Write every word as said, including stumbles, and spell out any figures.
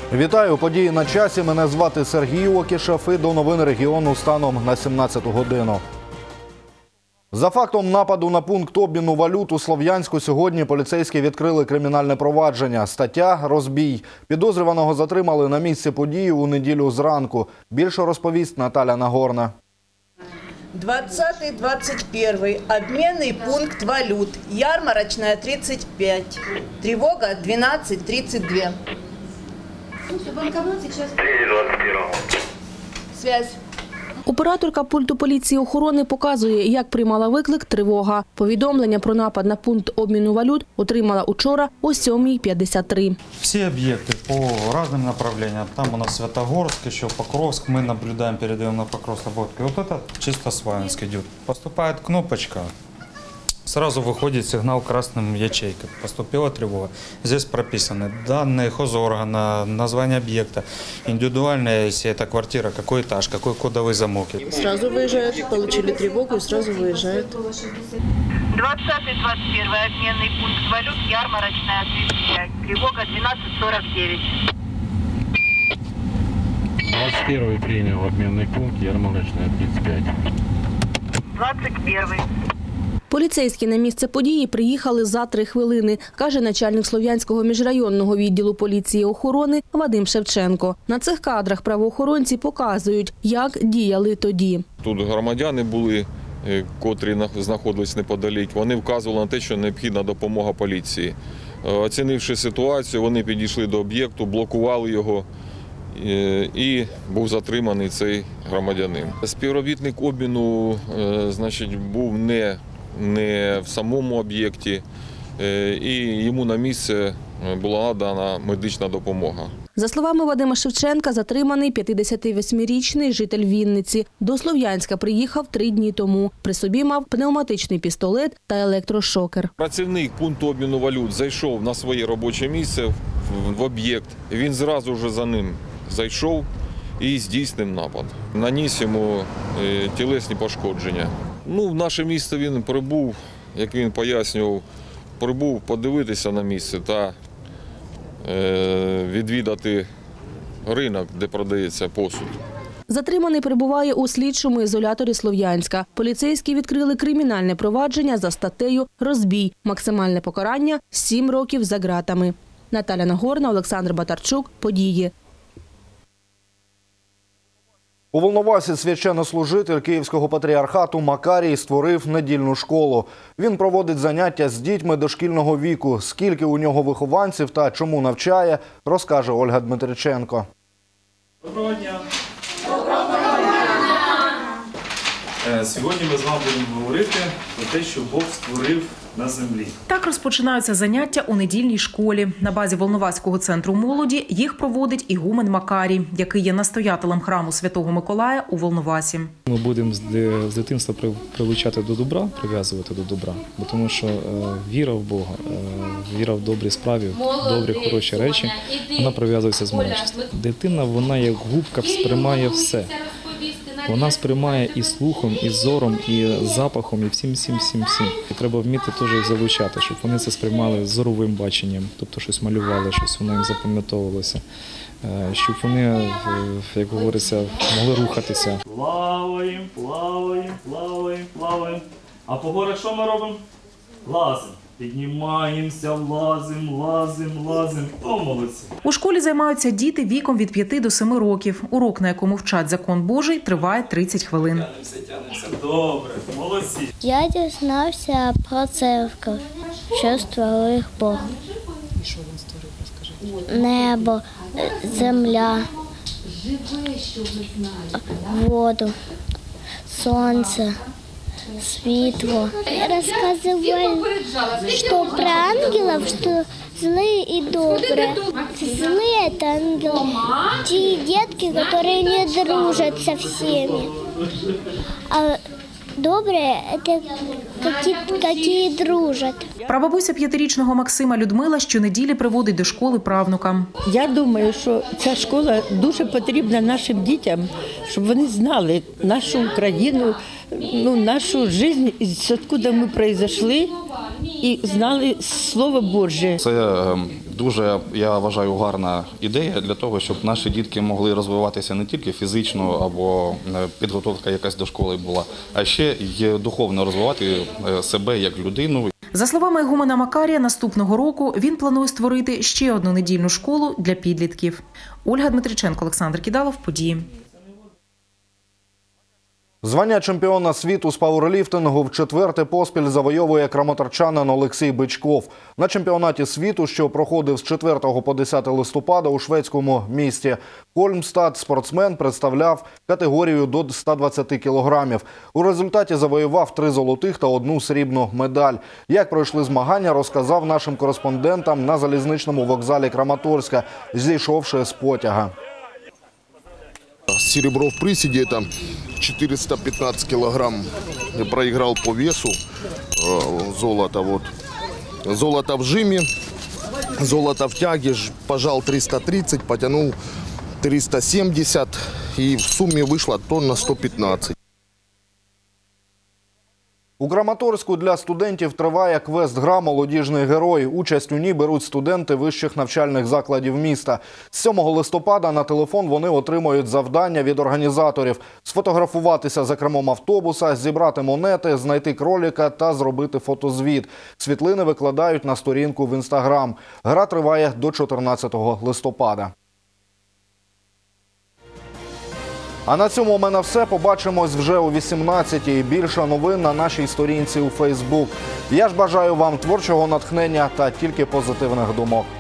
Вітаю! Події на часі. Мене звати Сергій Окішев і до новин регіону станом на сімнадцяту годину. За фактом нападу на пункт обміну валют у Слов'янську сьогодні поліцейські відкрили кримінальне провадження. Стаття «Розбій». Підозрюваного затримали на місці події у неділю зранку. Більше розповість Наталя Нагорна. двадцатый двадцать первый. Обменный пункт валют. Ярмарочная тридцать пять. Тревога двенадцать тридцать два. Банкомат сейчас. Связь. Операторка пульту поліції охорони показує, як приймала виклик тривога. Повідомлення про напад на пункт обміну валют отримала учора о сьомій п'ятдесят три. Все объекты по разным направлениям. Там у нас Святогорск, еще Покровск. Мы наблюдаем, передаем на Покровск работки. Вот это чисто Славянск идет. Поступает кнопочка. Сразу выходит сигнал красным ячейкой. Поступила тревога. Здесь прописаны данные хозоргана, название объекта, индивидуальная, если это квартира, какой этаж, какой кодовый замок. Сразу выезжают, получили тревогу и сразу выезжают. двадцатый двадцать первый. Обменный пункт валют. Ярмарочная тридцать пять. Тревога двенадцать сорок девять. двадцать первый принял обменный пункт. Ярмарочная тридцать пять. двадцать первый. Поліцейські на місце події приїхали за три хвилини, каже начальник Слов'янського міжрайонного відділу поліції охорони Вадим Шевченко. На цих кадрах правоохоронці показують, як діяли тоді. Тут громадяни були, котрі знаходились неподалік. Вони вказували на те, що необхідна допомога поліції. Оцінивши ситуацію, вони підійшли до об'єкту, блокували його і був затриманий цей громадянин. Співробітник обміну, значить, був не не в самому об'єкті, і йому на місце була надана медична допомога. За словами Вадима Шевченка, затриманий п'ятдесятивосьмирічний житель Вінниці. До Слов'янська приїхав три дні тому. При собі мав пневматичний пістолет та електрошокер. Працівник пункту обміну валют зайшов на своє робоче місце в об'єкт. Він зразу вже за ним зайшов і здійснив напад. Наніс йому тілесні пошкодження. Ну, в наше місце він прибув, як він пояснював, прибув подивитися на місце та е, відвідати ринок, де продається посуд. Затриманий перебуває у слідчому ізоляторі Слов'янська. Поліцейські відкрили кримінальне провадження за статтею «Розбій». Максимальне покарання – сім років за ґратами. Наталя Нагорна, Олександр Батарчук. Події. У Волновасі священнослужитель Київського патріархату Макарій створив недільну школу. Він проводить заняття з дітьми дошкільного віку. Скільки у нього вихованців та чому навчає, розкаже Ольга Дмитриченко. Доброго дня! Сьогодні ми з вами будемо говорити про те, що Бог створив на землі. Так розпочинаються заняття у недільній школі. На базі Волноваського центру молоді їх проводить ігумен Макарій, який є настоятелем храму Святого Миколая у Волновасі. Ми будемо з дитинства привчати до добра, прив'язувати до добра, тому що віра в Бога, віра в добрі справи, в добрі, хороші речі, вона прив'язується з маличку. Дитина, вона як губка сприймає все. Вона сприймає і слухом, і зором, і запахом, і всім, всім, всім, всім. І треба вміти теж їх залучати, щоб вони це сприймали зоровим баченням, тобто щось малювали, щось воно їм запам'ятовувалося, щоб вони, як говориться, могли рухатися. Плаваємо, плаваємо, плаваємо, плаваємо. А по горах що ми робимо? Лазимо. Піднімаємося, лазимо, лазимо, лазимо. О, молодці! У школі займаються діти віком від п'яти до семи років. Урок, на якому вчать закон Божий, триває тридцять хвилин. Тянемося, тянемося. Добре, молодці. Я дізнався про церкву, що створив Бог. Що він створив, розкажіть? Небо, земля, воду, сонце, светло. Рассказывали, что про ангелов, что злые и добрые. Злые – это ангелы, те детки, которые не дружат со всеми. А добрые – это какие, какие дружат. Прабабуся п'ятирічного Максима Людмила щонеділі приводить до школи правнука. Я думаю, що ця школа дуже потрібна нашим дітям, щоб вони знали нашу Україну, ну, нашу життя, звідки ми прийшли, і знали Слово Боже. Це дуже, я вважаю, гарна ідея для того, щоб наші дітки могли розвиватися не тільки фізично або підготовка якась до школи була, а ще й духовно розвивати себе як людину. За словами ігумена Макарія, наступного року він планує створити ще одну недільну школу для підлітків. Ольга Дмитриченко, Олександр Кідалов, Події. Звання чемпіона світу з пауерліфтингу вчетверте поспіль завойовує краматорчанин Олексій Бичков. На чемпіонаті світу, що проходив з четвертого по десяте листопада у шведському місті Хольмстад, спортсмен представляв категорію до ста двадцяти кілограмів. У результаті завоював три золотих та одну срібну медаль. Як пройшли змагання, розказав нашим кореспондентам на залізничному вокзалі Краматорська, зійшовши з потяга. Серебро в приседе – это четыреста пятнадцать килограмм. Я проиграл по весу золото. Вот. Золото в жиме, золото в тяге, пожал триста тридцать, потянул триста семьдесят. И в сумме вышло тонна сто пятнадцать. У Краматорську для студентів триває квест-гра «Молодіжний герой». Участь у ній беруть студенти вищих навчальних закладів міста. З сьомого листопада на телефон вони отримують завдання від організаторів – сфотографуватися за кермом автобуса, зібрати монети, знайти кроліка та зробити фотозвіт. Світлини викладають на сторінку в Інстаграм. Гра триває до чотирнадцятого листопада. А на цьому у мене все. Побачимось вже о вісімнадцятій. Більше новин на нашій сторінці у Фейсбук. Я ж бажаю вам творчого натхнення та тільки позитивних думок.